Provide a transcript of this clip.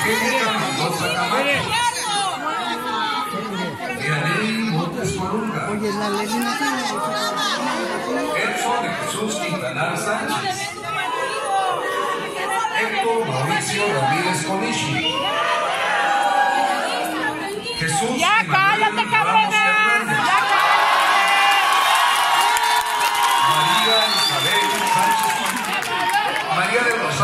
Angélica Mendoza Camacho. Dianey Montes Colunga. Edson de Jesús Quintanar Sánchez. Héctor Mauricio Ramírez Conishi. Jesús